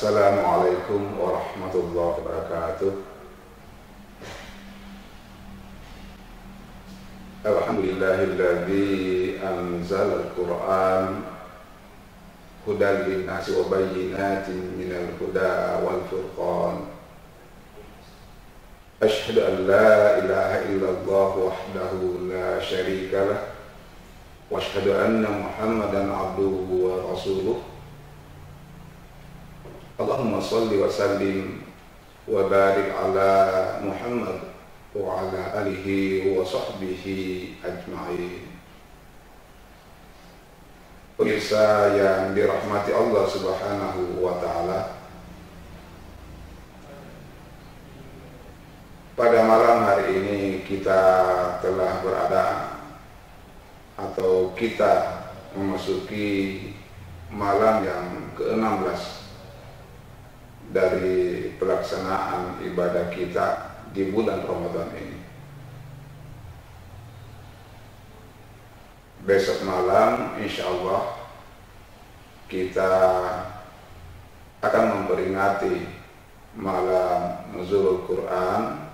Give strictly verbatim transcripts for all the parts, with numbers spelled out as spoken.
Assalamualaikum warahmatullahi wabarakatuh. Alhamdulillahilladzi anzala al-Qur'an hudan lin-nasi wa bayyinatin minal huda wal furqan. Asyhadu an la ilaha illallah wahdahu la syarika lah wa asyhadu anna Muhammadan abduhu wa rasuluh. Allahumma salli wa sallim wa barik ala Muhammad wa ala alihi wa sahbihi ajma'in. Pemirsa yang dirahmati Allah Subhanahu wa ta'ala, pada malam hari ini kita telah berada atau kita memasuki malam yang ke-enam belas dari pelaksanaan ibadah kita di bulan Ramadan ini. Besok malam insya Allah kita akan memperingati malam Nuzulul Quran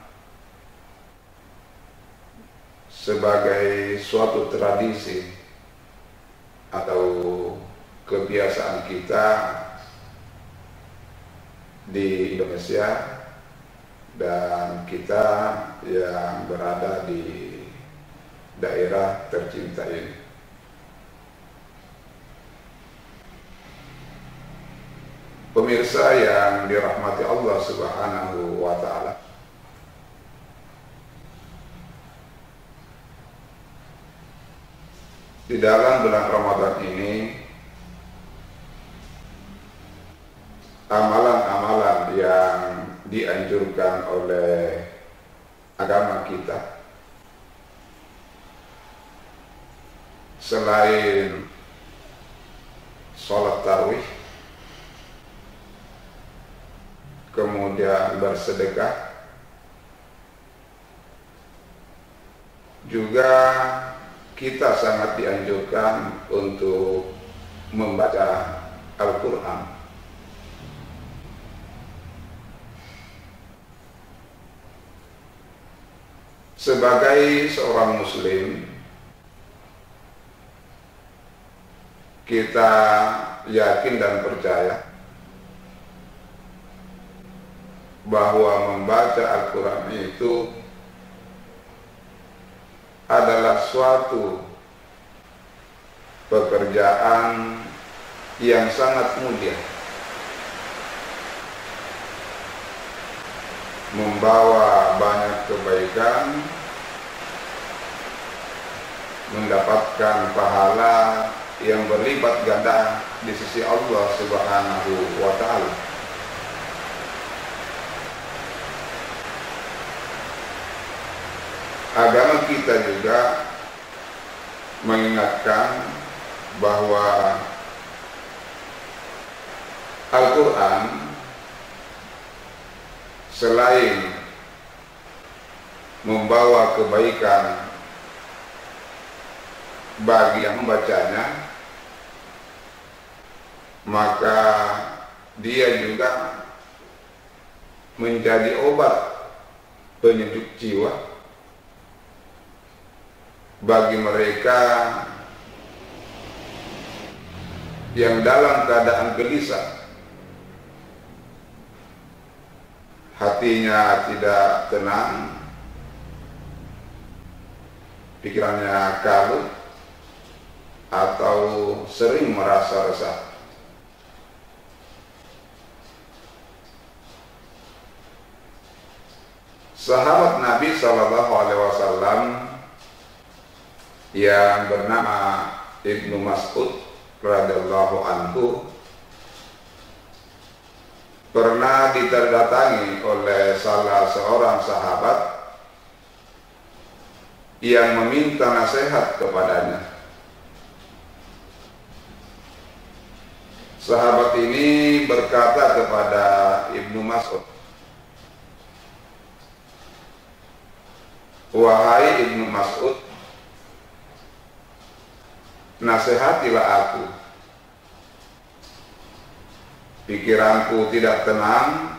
sebagai suatu tradisi atau kebiasaan kita di Indonesia dan kita yang berada di daerah tercinta ini. Pemirsa yang dirahmati Allah Subhanahu wa ta'ala, di dalam bulan Ramadan ini amalan-amalan yang dianjurkan oleh agama kita selain sholat tarawih, kemudian bersedekah, juga kita sangat dianjurkan untuk membaca Al-Quran. Sebagai seorang muslim, kita yakin dan percaya bahwa membaca Al-Quran itu adalah suatu pekerjaan yang sangat mulia, membawa banyak kebaikan, mendapatkan pahala yang berlipat ganda di sisi Allah Subhanahu wa ta'ala. Agama kita juga mengingatkan bahwa Al-Quran selain membawa kebaikan bagi yang membacanya, maka dia juga menjadi obat penyejuk jiwa bagi mereka yang dalam keadaan gelisah, hatinya tidak tenang, pikirannya kalut, atau sering merasa resah. Sahabat Nabi Shallallahu Alaihi Wasallam yang bernama Ibnu Mas'ud radhiyallahu anhu pernah didatangi oleh salah seorang sahabat yang meminta nasihat kepadanya. Sahabat ini berkata kepada Ibnu Mas'ud, "Wahai Ibnu Mas'ud, nasihatilah aku pikiranku tidak tenang,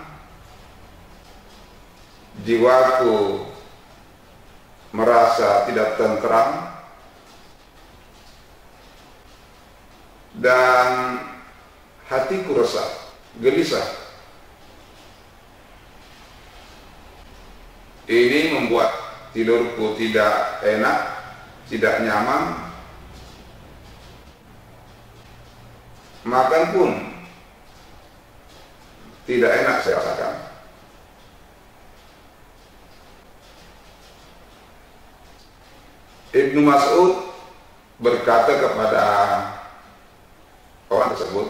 jiwaku merasa tidak tentram, dan hatiku resah, gelisah. Ini membuat tidurku tidak enak, tidak nyaman. Makan pun tidak enak saya rasakan. Ibnu Mas'ud berkata kepada orang tersebut,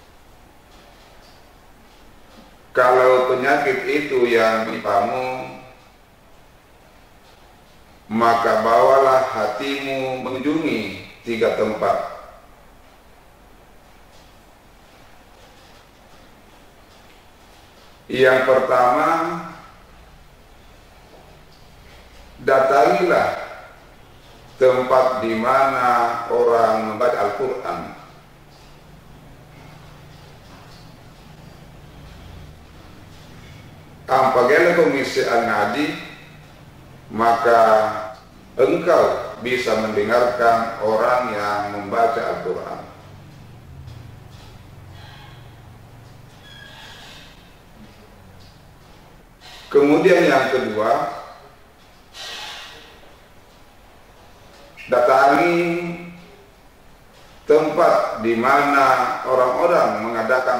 kalau penyakit itu yang menimpamu, maka bawalah hatimu mengunjungi tiga tempat. Yang pertama, datangilah tempat di mana orang membaca Al-Quran. Apabila komisi al-ngadi, maka engkau bisa mendengarkan orang yang membaca Al-Quran. Kemudian yang kedua, datangi tempat di mana orang-orang mengadakan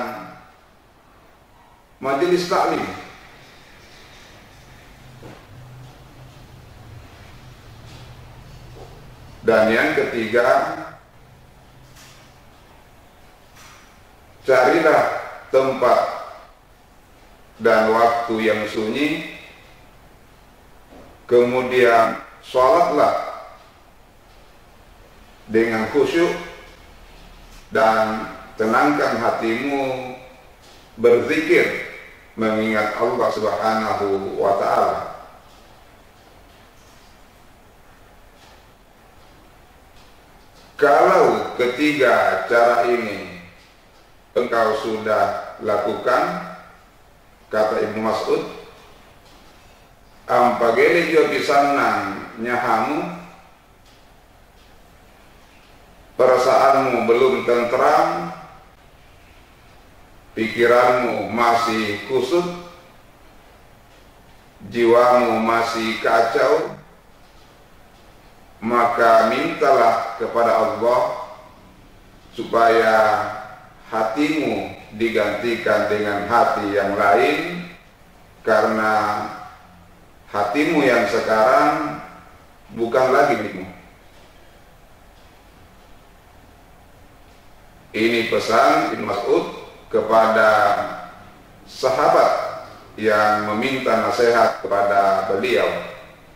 majelis taklim. Dan yang ketiga, carilah tempat dan waktu yang sunyi, kemudian sholatlah dengan khusyuk dan tenangkan hatimu berzikir mengingat Allah Subhanahu wa ta'ala. Kalau ketiga cara ini engkau sudah lakukan, kata Ibnu Mas'ud, ampagele jo pisanan nyahamu, perasaanmu belum tentram, pikiranmu masih kusut, jiwamu masih kacau, maka mintalah kepada Allah supaya hatimu digantikan dengan hati yang lain, karena hatimu yang sekarang bukan lagi milikmu. Ini pesan Ibnu Mas'ud kepada sahabat yang meminta nasihat kepada beliau.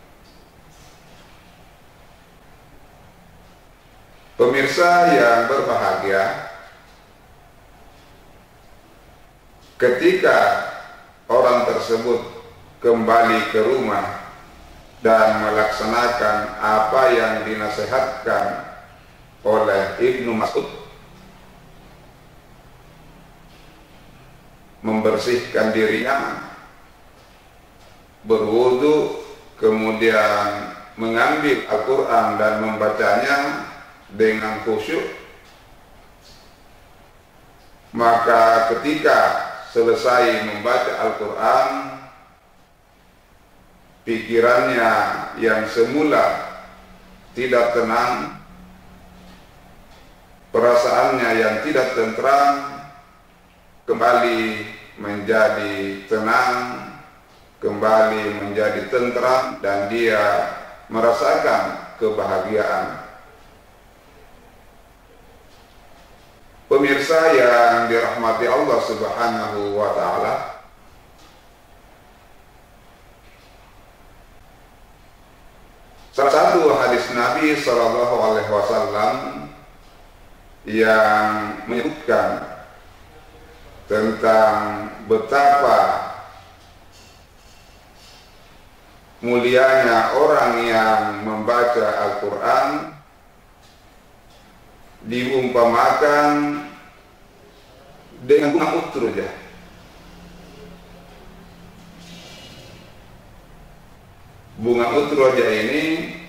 Pemirsa yang berbahagia, ketika orang tersebut kembali ke rumah dan melaksanakan apa yang dinasihatkan oleh Ibnu Mas'ud, membersihkan dirinya, berwudu, kemudian mengambil Al-Quran dan membacanya dengan khusyuk, maka ketika selesai membaca Al-Quran, pikirannya yang semula tidak tenang, perasaannya yang tidak tentram, kembali menjadi tenang, kembali menjadi tentram, dan dia merasakan kebahagiaan. Pemirsa yang dirahmati Allah Subhanahu wa ta'ala, salah satu hadis Nabi Shallallahu Alaihi Wasallam yang menyebutkan tentang betapa mulianya orang yang membaca Al-Quran, diumpamakan dengan bunga utruja. Bunga utruja ini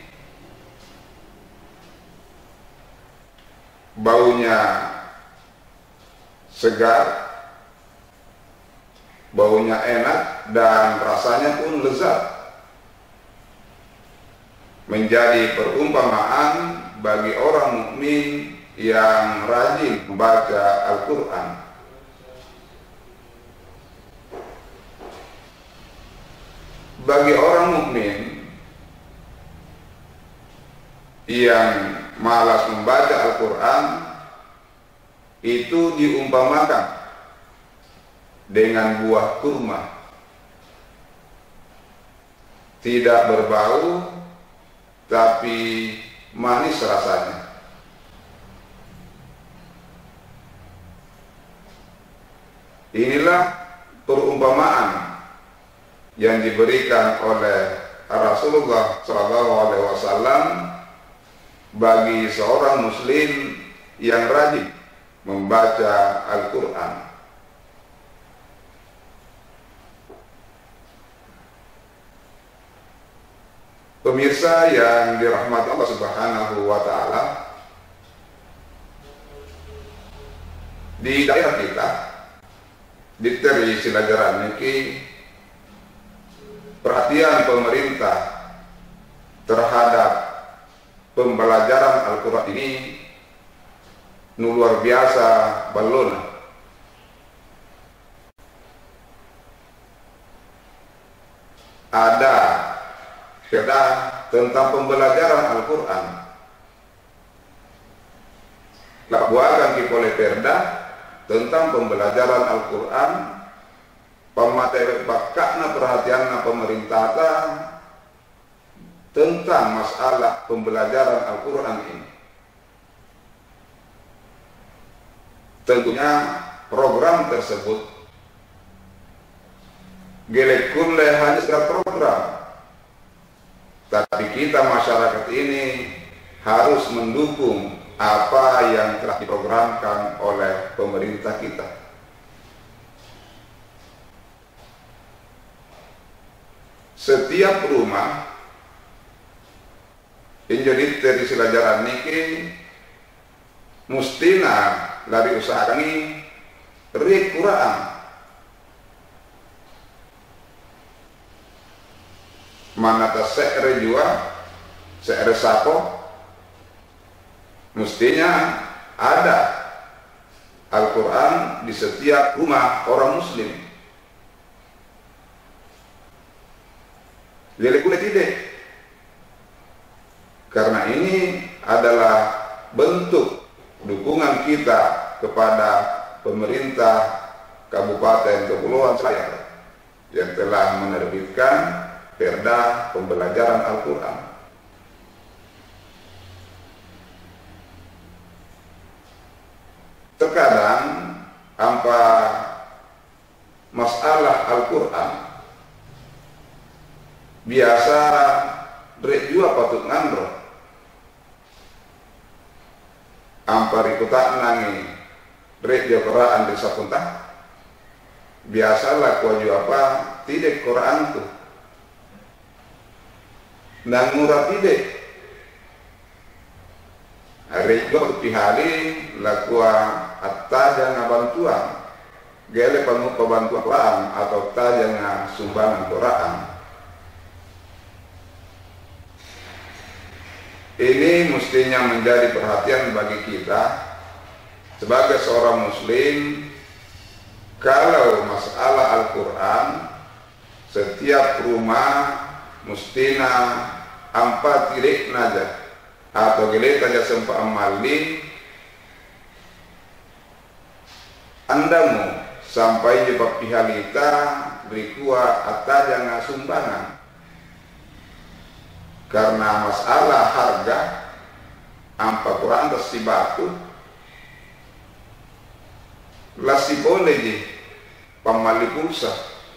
baunya segar, baunya enak, dan rasanya pun lezat. Menjadi perumpamaan bagi orang mukmin yang rajin membaca Al-Quran. Bagi orang mukmin yang malas membaca Al-Quran, itu diumpamakan dengan buah kurma, tidak berbau tapi manis rasanya. Inilah perumpamaan yang diberikan oleh Rasulullah shallallahu alaihi wasallam bagi seorang muslim yang rajin membaca Al-Quran. Pemirsa yang dirahmati Allah Subhanahu wa Ta'ala, di daerah kita, di Teri Silajaran niki, perhatian pemerintah terhadap pembelajaran Al-Quran ini luar biasa balon. Ada perda tentang pembelajaran Al-Quran. Lakukan kita oleh perda tentang pembelajaran Al-Quran. Pemateri bakakna perhatian pemerintah tentang masalah pembelajaran Al-Quran ini. Tentunya program tersebut gelek kulle hanya sekedar program, tapi kita masyarakat ini harus mendukung apa yang telah diprogramkan oleh pemerintah kita. Setiap rumah injadi dari Silajaran niki mustina lari usaha kami ri Quran. Mana tas seere jua, seere sapo, mestinya ada Al-Quran di setiap rumah orang muslim. Lele kulit tidak. Karena ini adalah bentuk dukungan kita kepada pemerintah Kabupaten Kepulauan Selayar yang telah menerbitkan perda pembelajaran Al-Quran. Terkadang apa masalah Al-Quran biasa rek jua patut ngandro ampar ikutan nangi rek dia Quran di sapunta biasalah kuaju apa tidak Quran tuh nang murah tidak hari juga pihali lakua atta jangan bantuan gele panu bantuan Quran atau ta jangan sumbangan Quran. Ini mestinya menjadi perhatian bagi kita sebagai seorang muslim. Kalau masalah Al-Quran, setiap rumah mustina empat tilik naja atau gile saja sempat amali andamu sampai di pihalita berikua atau jangan sumbangan. Karena masalah harga ampa Quran terus batu lasi boleh di pamali pulsa,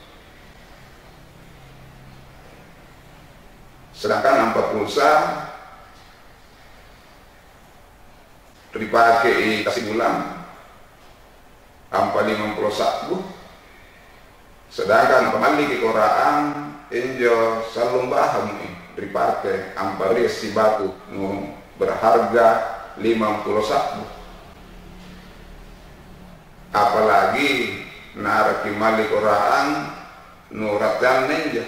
sedangkan ampa pulsa dipakai kasih bulan ampa lima puluh satu. Sedangkan pemalik Quran injo salum baham dipakai ampa resi batu nu berharga lima puluh satu. Apalagi naraki malik Quran nuratan ninja.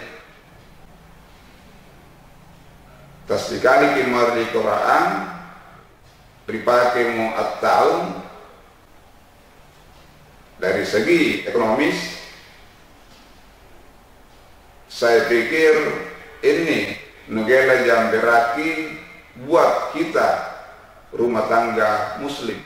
Tas dikali kimari Quran dipakai mu at-tahun dari segi ekonomis. Saya pikir ini negara yang berarti buat kita rumah tangga muslim.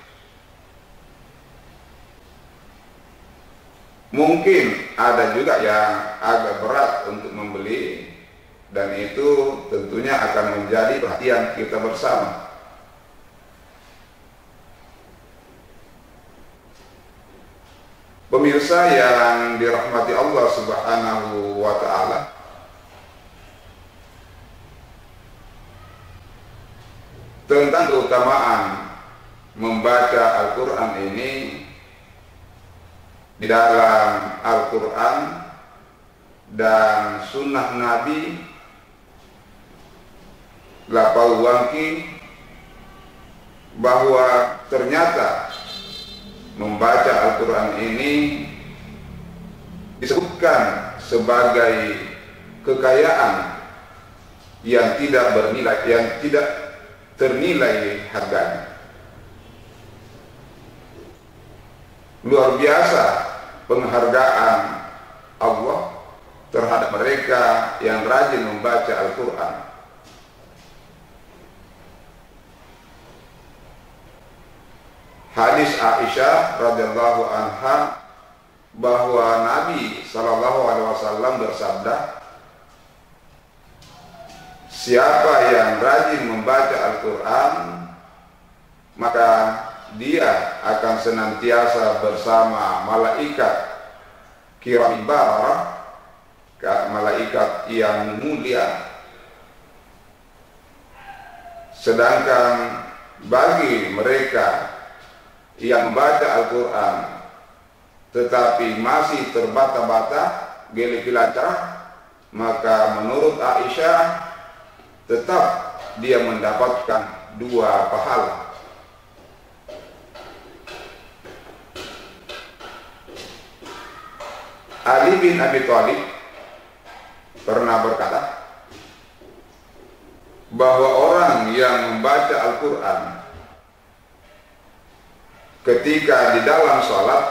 Mungkin ada juga yang agak berat untuk membeli, dan itu tentunya akan menjadi perhatian kita bersama. Pemirsa yang dirahmati Allah Subhanahu wa Ta'ala, tentang keutamaan membaca Al-Quran ini, di dalam Al-Quran dan Sunnah Nabi lapau wangki bahwa ternyata membaca Al-Quran ini disebutkan sebagai kekayaan yang tidak bernilai, yang tidak ternilai harganya. Luar biasa penghargaan Allah terhadap mereka yang rajin membaca Al-Quran. Hadis Aisyah radhiyallahu anha bahwa Nabi sallallahu alaihi wasallam bersabda, siapa yang rajin membaca Al-Quran, maka dia akan senantiasa bersama malaikat kiram bararah, malaikat yang mulia. Sedangkan bagi mereka yang membaca Al-Quran tetapi masih terbata-bata, geli pilancar, maka menurut Aisyah tetap dia mendapatkan dua pahala. Ali bin Abi Thalib pernah berkata bahwa orang yang membaca Al-Quran ketika di dalam sholat,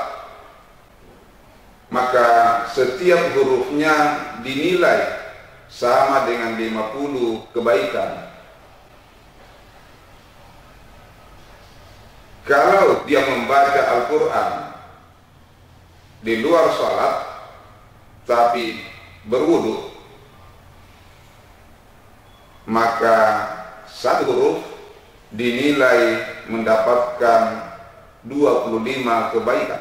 maka setiap hurufnya dinilai sama dengan lima puluh kebaikan. Kalau dia membaca Al-Quran di luar sholat tapi berwudu, maka satu huruf dinilai mendapatkan dua puluh lima kebaikan.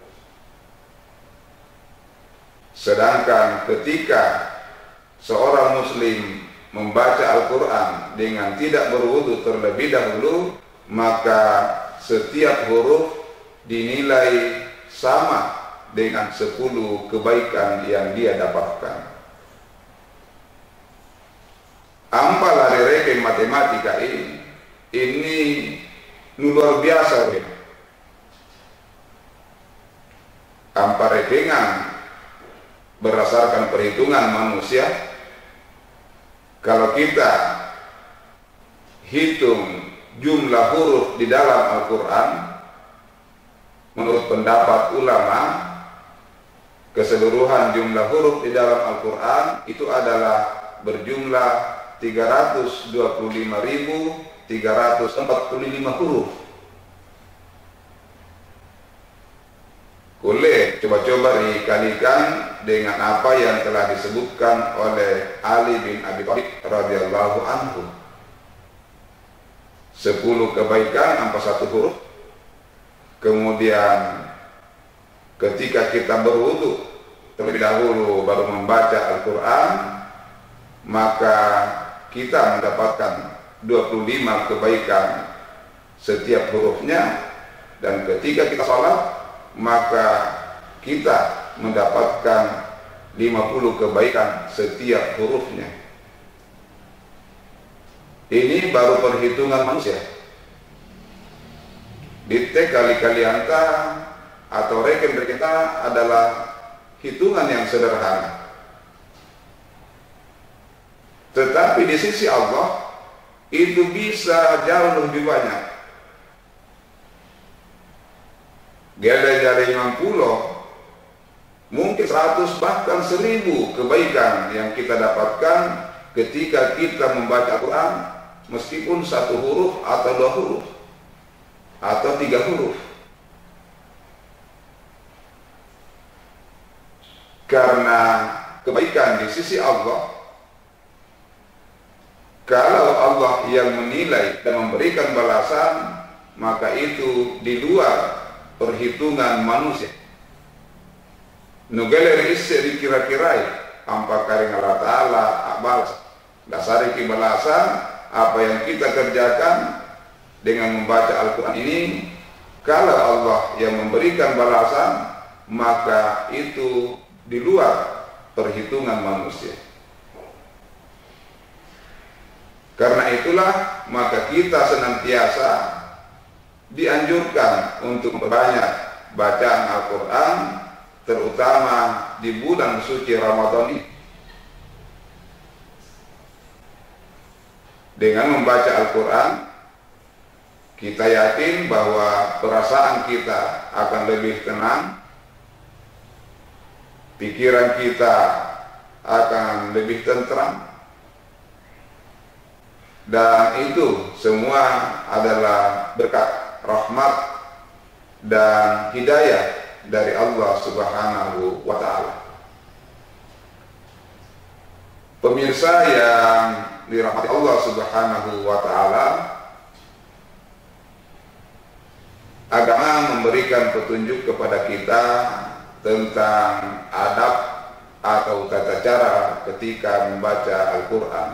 Sedangkan ketika seorang muslim membaca Al-Quran dengan tidak berwudu terlebih dahulu, maka setiap huruf dinilai sama dengan sepuluh kebaikan yang dia dapatkan. Ampal hari reke matematika ini ini luar biasa. Ampal rekengan berdasarkan perhitungan manusia, kalau kita hitung jumlah huruf di dalam Al-Quran, menurut pendapat ulama, keseluruhan jumlah huruf di dalam Al-Quran itu adalah berjumlah tiga ratus dua puluh lima ribu tiga ratus empat puluh lima huruf. Boleh coba-coba dikalikan dengan apa yang telah disebutkan oleh Ali bin Abi Thalib radhiyallahu anhu. Sepuluh kebaikan tanpa satu huruf. Kemudian ketika kita berwudu terlebih dahulu baru membaca Al-Quran, maka kita mendapatkan dua puluh lima kebaikan setiap hurufnya. Dan ketika kita sholat, maka kita mendapatkan lima puluh kebaikan setiap hurufnya. Ini baru perhitungan manusia. Ditek kali-kali angka atau reken kita adalah hitungan yang sederhana. Tetapi di sisi Allah itu bisa jauh lebih banyak. Gele-gele lima puluh, mungkin seratus bahkan seribu kebaikan yang kita dapatkan ketika kita membaca Al-Quran, meskipun satu huruf atau dua huruf atau tiga huruf. Karena kebaikan di sisi Allah, kalau Allah yang menilai dan memberikan balasan, maka itu di luar perhitungan manusia. Nugeler isse dikira-kirai ampa karing Allah Ta'ala balas. Dasari balasan apa yang kita kerjakan dengan membaca Al-Quran ini. Kalau Allah yang memberikan balasan, maka itu di luar perhitungan manusia. Karena itulah maka kita senantiasa dianjurkan untuk memperbanyak bacaan Al-Quran, terutama di bulan suci Ramadan ini. Dengan membaca Al-Quran, kita yakin bahwa perasaan kita akan lebih tenang, pikiran kita akan lebih tentram, dan itu semua adalah berkat rahmat dan hidayah dari Allah Subhanahu wa Ta'ala. Pemirsa yang dirahmati Allah Subhanahu wa Ta'ala, agama memberikan petunjuk kepada kita tentang adab atau tata cara ketika membaca Al-Quran.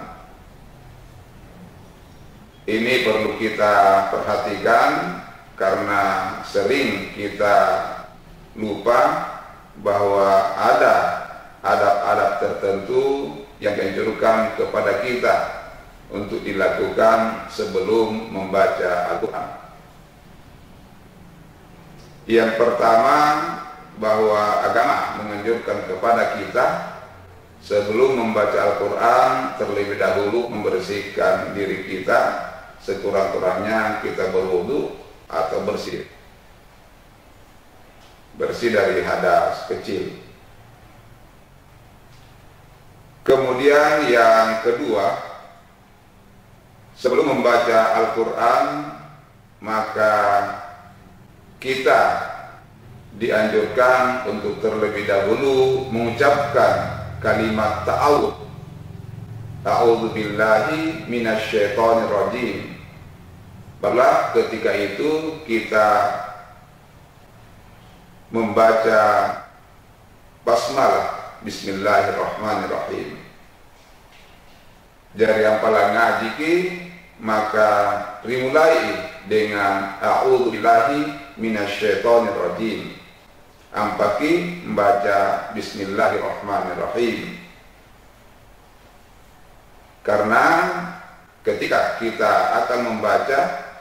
Ini perlu kita perhatikan karena sering kita lupa bahwa ada adab-adab tertentu yang dianjurkan kepada kita untuk dilakukan sebelum membaca Al-Quran. Yang pertama, bahwa agama menganjurkan kepada kita sebelum membaca Al-Quran terlebih dahulu membersihkan diri kita, sekurang-kurangnya kita berwudu atau bersih bersih dari hadas kecil. Kemudian yang kedua, sebelum membaca Al-Quran maka kita dianjurkan untuk terlebih dahulu mengucapkan kalimat ta'awudz. A'udzu billahi minasyaitonir rajim. Barulah ketika itu kita membaca basmalah, bismillahirrahmanirrahim. Dari yang paling ngaji ki, maka dimulai dengan a'udzu billahi minasyaitonir rajim. Ampaki membaca bismillahirrahmanirrahim. Karena ketika kita akan membaca,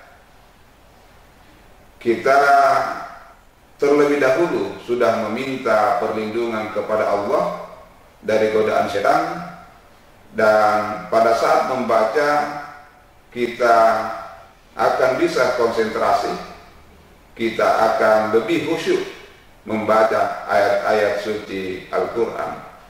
kita terlebih dahulu sudah meminta perlindungan kepada Allah dari godaan setan, dan pada saat membaca kita akan bisa konsentrasi, kita akan lebih khusyuk membaca ayat-ayat suci Al-Quran.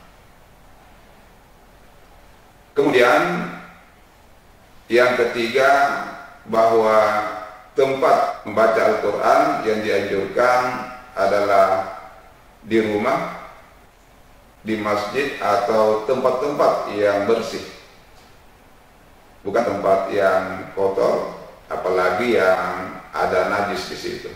Kemudian yang ketiga, bahwa tempat membaca Al-Quran yang dianjurkan adalah di rumah, di masjid, atau tempat-tempat yang bersih, bukan tempat yang kotor, apalagi yang ada najis di situ.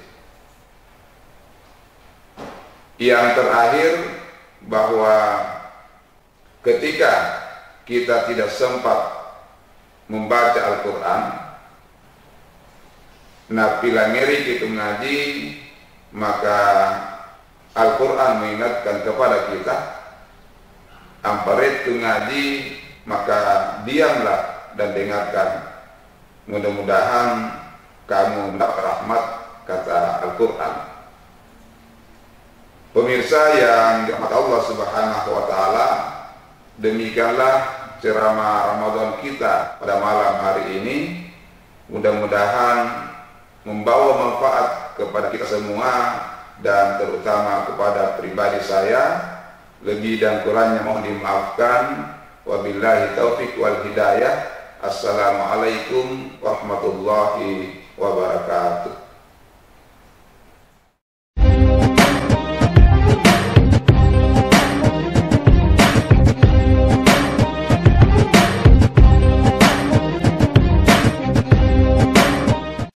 Yang terakhir, bahwa ketika kita tidak sempat membaca Al-Quran, nah pila ngeri kita ngaji, maka Al-Quran mengingatkan kepada kita, amparit ngaji, maka diamlah dan dengarkan. Mudah-mudahan kamu mendapat rahmat, kata Al-Quran. Pemirsa yang dirahmati Allah Subhanahu wa Ta'ala, demikianlah ceramah Ramadan kita pada malam hari ini. Mudah-mudahan membawa manfaat kepada kita semua dan terutama kepada pribadi saya. Lebih dan kurangnya mohon dimaafkan. Wabillahi taufiq wal hidayah. Assalamualaikum warahmatullahi wabarakatuh.